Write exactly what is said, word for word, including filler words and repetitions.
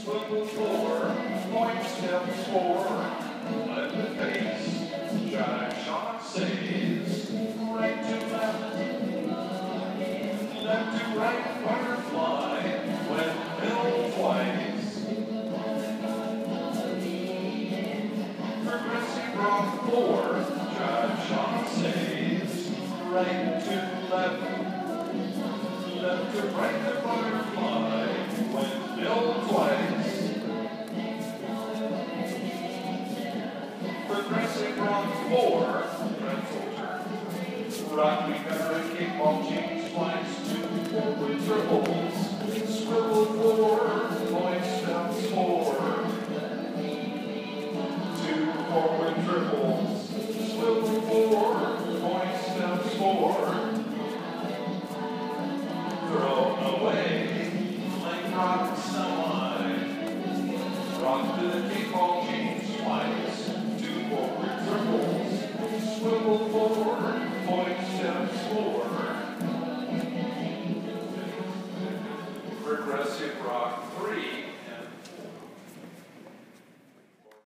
swivel four, point steps four, let the face, shine, shot, saves, right to left, left to right, butterfly, when middle twice, progressive rock four, shine, shot, saves, right to left, left to right, the butterfly, when middle twice. Progressive rock four, pretzel turn. Rock recover, kickball change twice, two forward triples. Swivel four, point steps four. Two forward triples. Swivel four, point steps four. Throw away, like rock semi. Rock to the kickball change twice. Two forward triples. Swivel four, point steps four. Progressive rock three.